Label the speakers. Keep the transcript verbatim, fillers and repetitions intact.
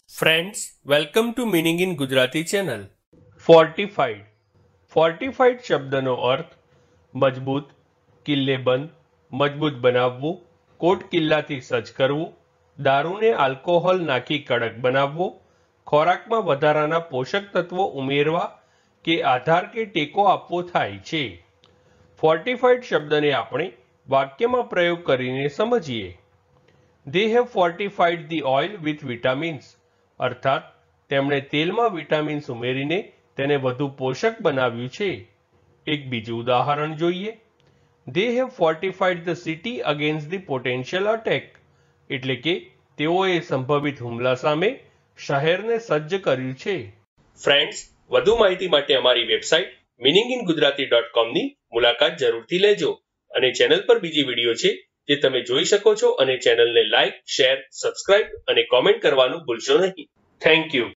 Speaker 1: Friends, welcome to Meaning in Gujarati channel. Fortified. Fortified શબ્દનો અર્થ મજબૂત, કિલ્લેબંધ, મજબૂત બનાવવું, કોટ કિલ્લાથી સજ્જ કરવું, દારૂને આલ્કોહોલ નાખી કડક બનાવવો, ખોરાકમાં વધારાના પોષક તત્વો ઉમેરવા કે આધાર કે ટેકો આપવો થાય છે. ફોર્ટિફાઈડ શબ્દને આપણે વાક્યમાં પ્રયોગ કરીને સમજીએ. They have fortified the oil with vitamins. અર્થાત તેમણે તેલમાં વિટામિન્સ ઉમેરીને તેને વધુ પોષક બનાવ્યું છે. એક બીજું ઉદાહરણ જોઈએ. They have fortified the city against the potential attack. એટલે કે તેઓએ સંભવિત હુમલા સામે શહેરને સજ્જ કર્યું છે. ફ્રેન્ડ્સ, વધુ માહિતી માટે અમારી website meaning in Gujarati dot com ની મુલાકાત જરૂરથી લેજો અને ચેનલ પર બીજી વિડીયો છે જે તમે જોઈ શકો છો અને ચેનલને લાઇક, શેર, સબસ્ક્રાઇબ અને કોમેન્ટ કરવાનું ભૂલશો નહીં. Thank you.